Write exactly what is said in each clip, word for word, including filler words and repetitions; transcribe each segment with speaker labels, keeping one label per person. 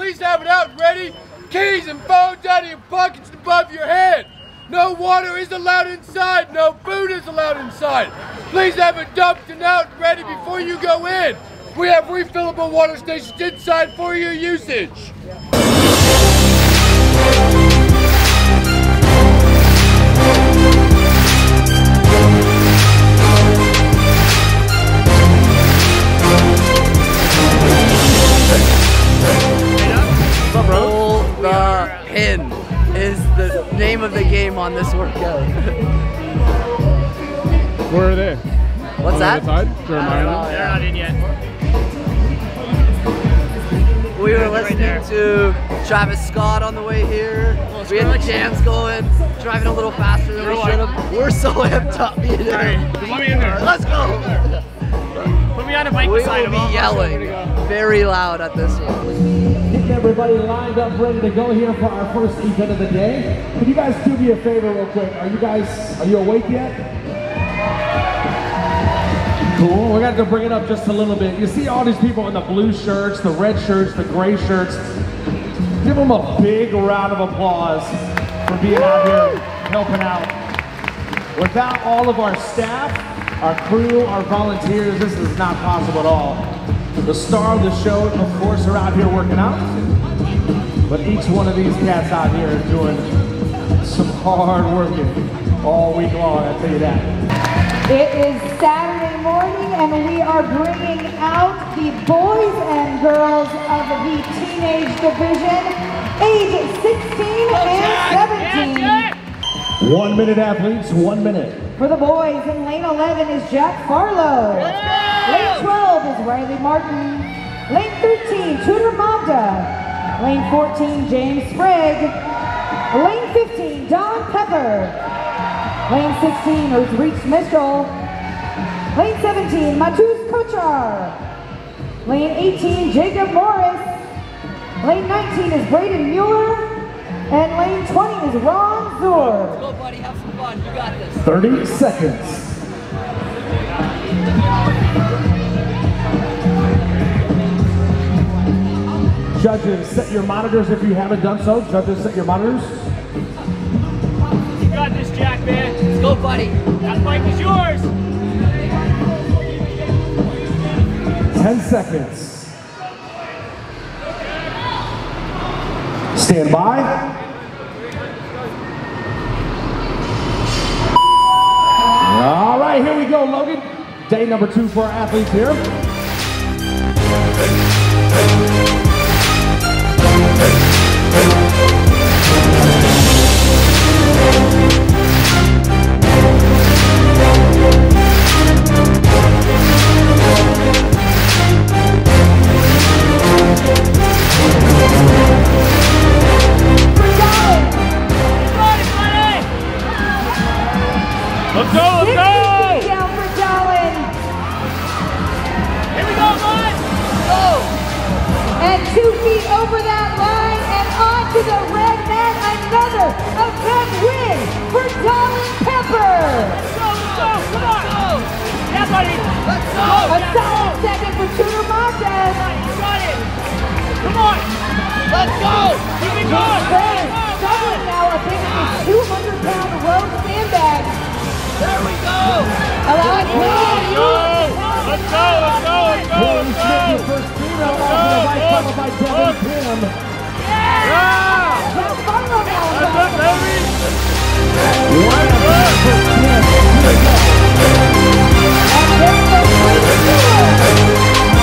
Speaker 1: Please have it out and ready. Keys and phones out of your pockets and above your head. No water is allowed inside. No food is allowed inside. Please have it dumped and out and ready before you go in. We have refillable water stations inside for your usage.
Speaker 2: Pull the pin is the name of the game on this workout.
Speaker 3: Where are they?
Speaker 2: What's
Speaker 3: on
Speaker 2: that?
Speaker 3: The other side? Jeremiah?
Speaker 2: Uh,
Speaker 4: They're not in yet.
Speaker 2: We were listening right to Travis Scott on the way here.
Speaker 4: Oh,
Speaker 2: we had the jams going, driving a little faster than we should have. We're so amped up being in
Speaker 4: Right.
Speaker 2: there.
Speaker 4: Let me in there.
Speaker 2: Let's go.
Speaker 4: Put me on a bike
Speaker 2: We
Speaker 4: beside
Speaker 2: will
Speaker 4: him.
Speaker 2: be yelling very loud at this one.
Speaker 5: Getting everybody lined up, ready to go here for our first event of the day. Could you guys do me a favor real quick? Are you guys, are you awake yet? Cool, we're gonna have to bring it up just a little bit. You see all these people in the blue shirts, the red shirts, the gray shirts. Give them a big round of applause for being out here helping out. Without all of our staff, our crew, our volunteers, this is not possible at all. The star of the show, of course, are out here working out. But each one of these cats out here is doing some hard working all week long, I'll tell you that.
Speaker 6: It is Saturday morning and we are bringing out the boys and girls of the teenage division, age sixteen and seventeen.
Speaker 5: One minute athletes, one minute.
Speaker 6: For the boys, in lane eleven is Jack Farlow. Lane twelve is Riley Martin. Lane thirteen, Tudor Magda. Lane fourteen, James Sprague. Lane fifteen, Don Pepper. Lane sixteen is Reach Mitchell. Lane seventeen, Matus Kochar. Lane eighteen, Jacob Morris. Lane nineteen is Braden Mueller. And lane twenty is Ron Zur.
Speaker 2: Let's go, buddy. Have some fun. You got this.
Speaker 5: thirty seconds. Judges, set your monitors if you haven't done so. Judges, set your monitors.
Speaker 4: You got this, Jack, man.
Speaker 2: Let's go, buddy.
Speaker 4: That bike is yours.
Speaker 5: ten seconds. Stand by. All right, here we go, Logan. Day number two for our athletes here.
Speaker 4: Let's go, let's go!
Speaker 6: Down for Dallin.
Speaker 4: Here we go, bud!
Speaker 2: Go!
Speaker 6: And two feet over that line and onto the red mat. Another event win for Dallin Pepper.
Speaker 4: Let's go, let's go, come on! Yeah, buddy!
Speaker 2: Let's go!
Speaker 6: A solid second for Tudor Montes.
Speaker 4: You got it! Come on!
Speaker 2: Let's go!
Speaker 4: Keep it going!
Speaker 6: Struggling now up in the two hundred pound rope sandbag.
Speaker 2: There we go!
Speaker 6: Allow it
Speaker 4: Let's go! Let's go, let's go, let's go!
Speaker 5: Pulling Smith, your first female off of the bike, followed by Devin Kim.
Speaker 4: Yeah!
Speaker 6: Jack Farlow now on
Speaker 4: That's
Speaker 6: top.
Speaker 4: it, baby!
Speaker 5: One of the first Smith. Here we go.
Speaker 6: And there goes Braden Mueller.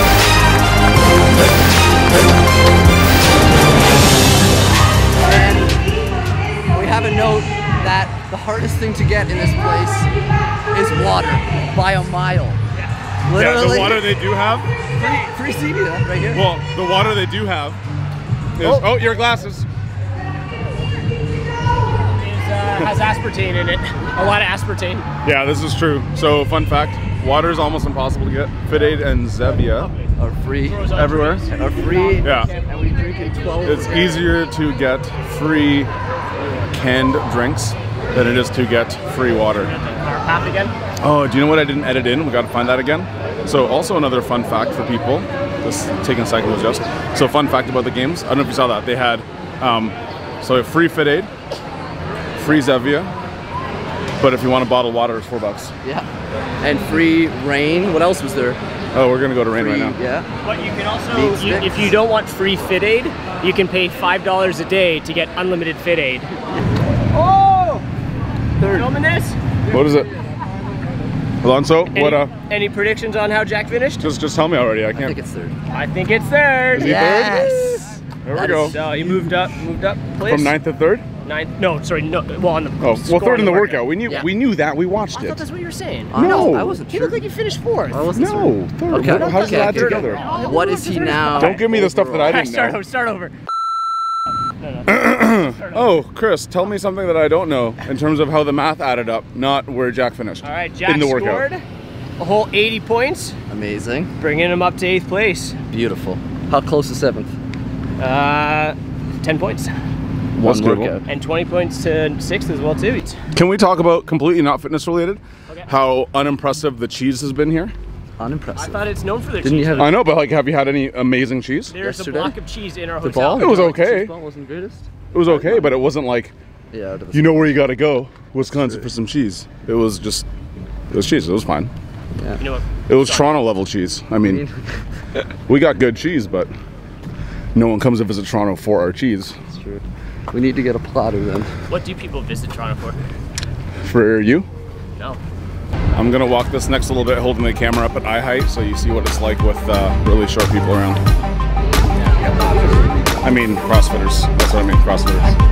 Speaker 2: And we have a note that the hardest thing to get in this place is water by a mile. Literally.
Speaker 3: Yeah, the water they do have.
Speaker 2: Free, free Zevia right here.
Speaker 3: Well, the water they do have is.
Speaker 2: Oh.
Speaker 3: Oh, your glasses.
Speaker 4: It uh, has aspartame in it. A lot of aspartame.
Speaker 3: Yeah, this is true. So, fun fact: water is almost impossible to get. Fit Aid and Zevia
Speaker 2: Are free.
Speaker 3: everywhere.
Speaker 2: Are free.
Speaker 3: Yeah.
Speaker 2: And we drink in twelve.
Speaker 3: It's easier to get free canned drinks than it is to get free water.
Speaker 4: Our path again.
Speaker 3: Oh, do you know what I didn't edit in? We got to find that again. So also another fun fact for people Just taking a second to adjust. So fun fact about the games, I don't know if you saw that, they had um, so free Fit Aid, free Zevia, but if you want a bottle of water, it's four bucks.
Speaker 2: Yeah. And free rain. What else was there?
Speaker 3: Oh, we're gonna go to Rain
Speaker 2: Free,
Speaker 3: right now.
Speaker 2: Yeah.
Speaker 4: But you can also, you, if you don't want free Fit Aid, you can pay five dollars a day to get unlimited Fit Aid. Oh!
Speaker 2: Third.
Speaker 4: Filming this?
Speaker 3: What is it? Alonso,
Speaker 4: Any,
Speaker 3: what uh?
Speaker 4: any predictions on how Jack finished?
Speaker 3: Just just tell me already. I
Speaker 2: I think
Speaker 3: can't.
Speaker 2: it's third.
Speaker 4: I think it's third.
Speaker 2: Yes.
Speaker 3: There we
Speaker 2: That
Speaker 3: go.
Speaker 2: is-
Speaker 4: So he moved up, moved up. Place.
Speaker 3: From ninth to third.
Speaker 4: Ninth. No, sorry, no. Well, on the
Speaker 3: Oh, well,
Speaker 4: score
Speaker 3: third
Speaker 4: on
Speaker 3: in the workout. We knew
Speaker 2: Yeah.
Speaker 3: we knew that. We watched
Speaker 4: I
Speaker 3: it.
Speaker 4: thought that's what you were saying.
Speaker 2: I
Speaker 3: No.
Speaker 2: know, I wasn't
Speaker 4: He
Speaker 2: sure.
Speaker 4: looked like he finished fourth.
Speaker 2: I wasn't sure.
Speaker 3: No, third.
Speaker 2: Okay.
Speaker 3: What- How does
Speaker 2: Okay,
Speaker 3: that
Speaker 2: here we go.
Speaker 3: together?
Speaker 2: What is he now?
Speaker 3: Don't give me the stuff that I
Speaker 4: Alright,
Speaker 3: didn't
Speaker 4: start
Speaker 3: know.
Speaker 4: over. Start over.
Speaker 3: Oh, Chris, tell me something that I don't know in terms of how the math added up, not where Jack finished.
Speaker 4: All right, Jack
Speaker 3: in the workout.
Speaker 4: scored a whole eighty points,
Speaker 2: Amazing.
Speaker 4: bringing him up to eighth place.
Speaker 2: Beautiful. How close to seventh?
Speaker 4: Uh, ten points.
Speaker 2: One
Speaker 3: That's doable.
Speaker 2: workout.
Speaker 4: And twenty points to sixth as well too.
Speaker 3: Can we talk about completely not fitness related?
Speaker 4: Okay.
Speaker 3: How unimpressive the cheese has been here?
Speaker 4: I
Speaker 2: Unimpressive.
Speaker 4: thought it's known for their
Speaker 2: Didn't
Speaker 4: cheese.
Speaker 2: you have-
Speaker 3: I know, but like, have you had any amazing cheese?
Speaker 4: There's
Speaker 2: yesterday?
Speaker 4: a block of cheese in our
Speaker 2: The
Speaker 4: hotel.
Speaker 2: ball?
Speaker 3: It was
Speaker 2: The
Speaker 3: okay.
Speaker 2: cheese ball wasn't the greatest.
Speaker 3: It was okay, but it wasn't like,
Speaker 2: Yeah. Out of the
Speaker 3: you know where you gotta go, Wisconsin, for some cheese. It was just, it was cheese. It was fine.
Speaker 4: You know what?
Speaker 3: It was Toronto level cheese. I mean, we got good cheese, but no one comes to visit Toronto for our cheese.
Speaker 2: That's true. We need to get a platter then.
Speaker 4: What do people visit Toronto for?
Speaker 3: For you?
Speaker 4: No.
Speaker 3: I'm gonna walk this next little bit, holding the camera up at eye height, so you see what it's like with uh, really short people around. I mean, CrossFitters. That's what I mean, CrossFitters.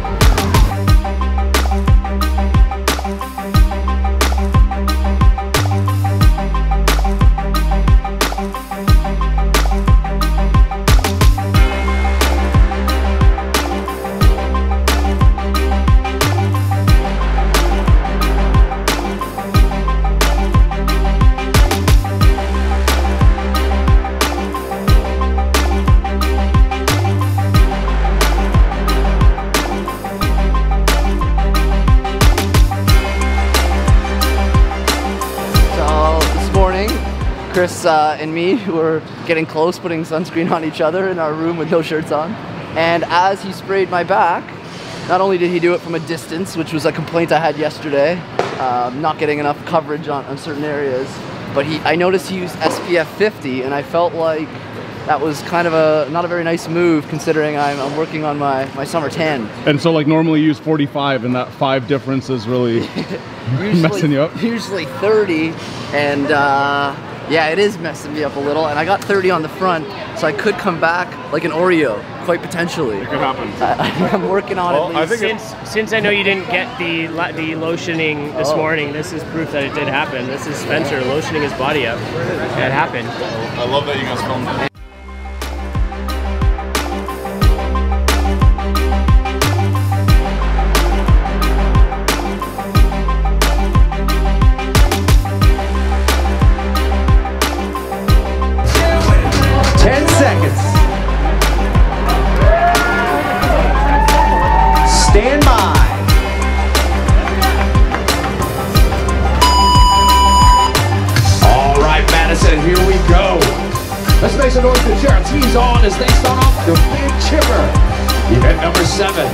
Speaker 2: Chris uh, and me were getting close, putting sunscreen on each other in our room with no shirts on. And as he sprayed my back, not only did he do it from a distance, which was a complaint I had yesterday, um, not getting enough coverage on, on certain areas, but he, I noticed he used S P F fifty, and I felt like that was kind of a not a very nice move considering I'm, I'm working on my, my summer tan.
Speaker 3: And so like normally you use forty-five, and that five difference is really
Speaker 2: Usually,
Speaker 3: messing you up?
Speaker 2: Usually thirty, and uh, yeah, it is messing me up a little. And I got thirty on the front, so I could come back like an Oreo, quite potentially.
Speaker 3: It could happen.
Speaker 2: I, I'm working on
Speaker 3: Well,
Speaker 2: it.
Speaker 3: I think it-
Speaker 4: Since since I know you didn't get the lo- the lotioning this
Speaker 2: Oh.
Speaker 4: morning, this is proof that it did happen. This is Spencer lotioning his body up. It happened.
Speaker 3: I love that you guys filmed it.
Speaker 5: ten seconds. Stand by. All right, Madison, here we go. Let's make some noise for the Cherokees on as they start off the Big Chipper. Event number seven.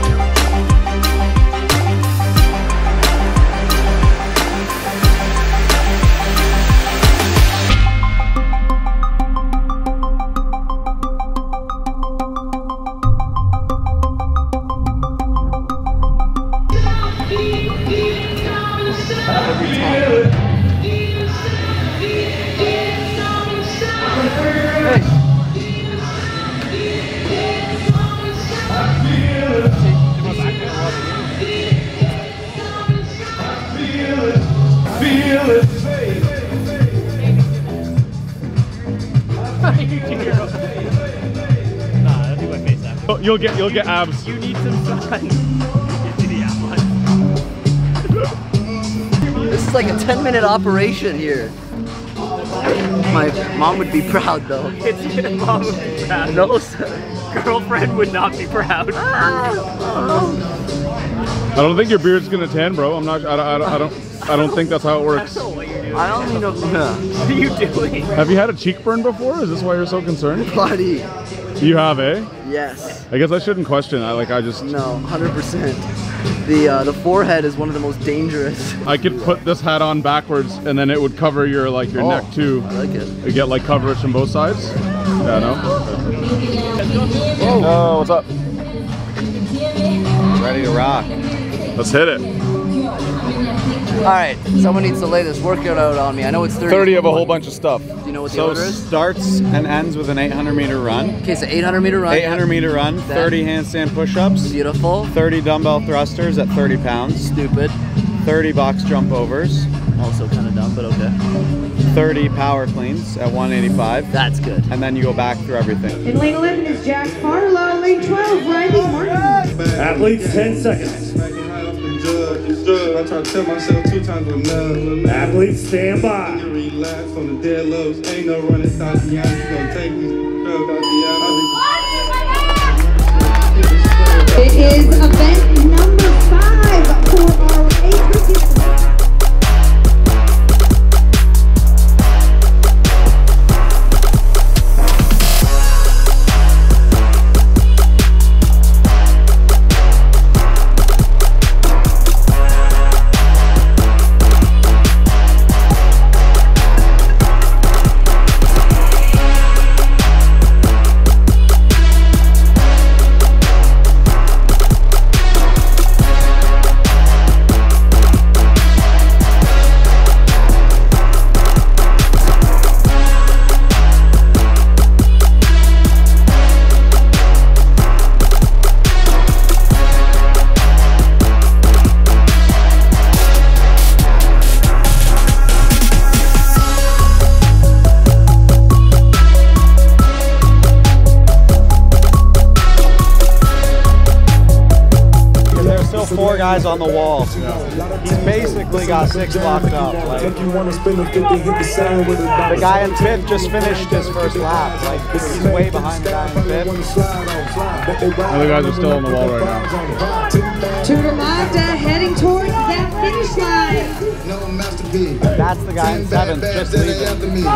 Speaker 4: Nah, that'd be my face after.
Speaker 3: You'll get you'll get abs.
Speaker 4: You need some sun. Yeah,
Speaker 2: This is like a ten minute operation here. My mom would be proud though.
Speaker 4: it's your mom would be proud.
Speaker 2: No, sir.
Speaker 4: girlfriend would not be proud.
Speaker 3: I don't think your beard's gonna tan, bro. I'm not. I, I, I don't. I don't think that's how it works.
Speaker 4: I don't know what you're doing.
Speaker 2: I don't know.
Speaker 4: What are you doing?
Speaker 3: Have you had a cheek burn before? Is this why you're so concerned?
Speaker 2: Buddy.
Speaker 3: You have, eh?
Speaker 2: Yes.
Speaker 3: I guess I shouldn't question. I like. I just.
Speaker 2: No, one hundred percent. The uh, the forehead is one of the most dangerous.
Speaker 3: I could put this hat on backwards, and then it would cover your like your
Speaker 2: Oh,
Speaker 3: neck too.
Speaker 2: I like it.
Speaker 3: You get like coverage from both sides. Yeah, no. Oh, what's up?
Speaker 7: Ready to rock.
Speaker 3: Let's hit it.
Speaker 2: All right, someone needs to lay this workout out on me. I know it's thirty.
Speaker 3: thirty of a whole bunch of stuff.
Speaker 2: Do you know what the
Speaker 7: So
Speaker 2: order is?
Speaker 7: starts and ends with an eight hundred meter run.
Speaker 2: Okay, so eight hundred meter run.
Speaker 7: eight hundred meter run,
Speaker 2: Then-
Speaker 7: thirty handstand push-ups,
Speaker 2: Beautiful.
Speaker 7: thirty dumbbell thrusters at thirty pounds,
Speaker 2: Stupid.
Speaker 7: thirty box jump overs,
Speaker 2: Also kind of dumb, but okay.
Speaker 7: thirty power cleans at one eighty-five,
Speaker 2: That's good.
Speaker 7: and then you go back through everything.
Speaker 6: In lane eleven is Jack Farlow. Lane twelve, Riley Martin.
Speaker 8: Athletes, ten seconds.
Speaker 9: I try to tell myself two times enough.
Speaker 8: Athletes, stand by.
Speaker 9: Relax on the dead lows. Ain't no running Tatiana. You gonna take these drugs out the
Speaker 6: It is event number five for our eight participants.
Speaker 7: Four guys on the wall. He's basically got six locked up. Like, the guy in fifth just finished his first lap. Like, he's way behind the guy in fifth.
Speaker 3: Other guys are still on the wall right now.
Speaker 6: Tudor Magda heading towards that finish line.
Speaker 7: That's the guy in seventh, just leaving.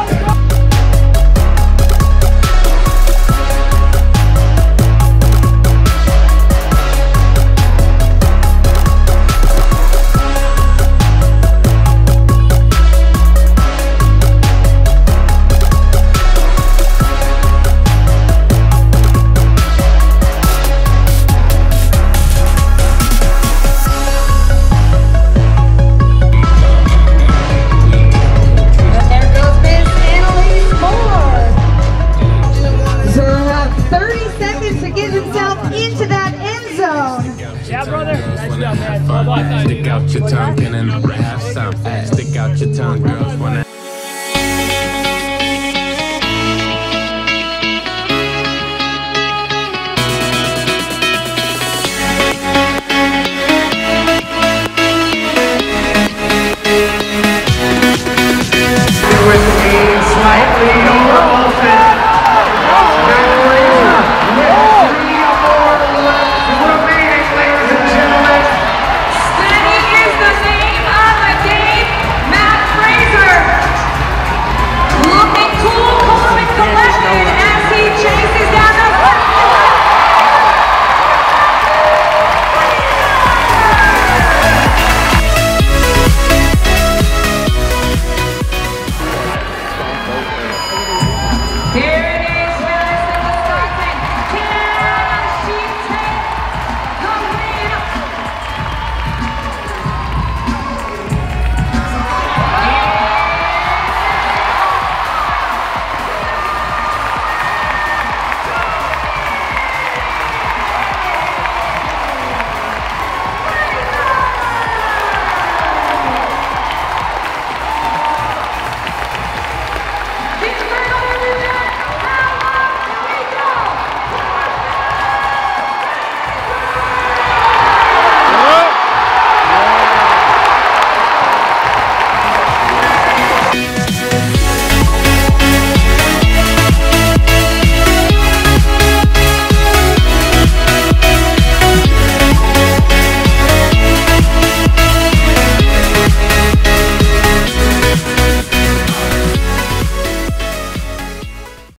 Speaker 4: Stick out your tongue and then half some. Stick out your tongue, girls.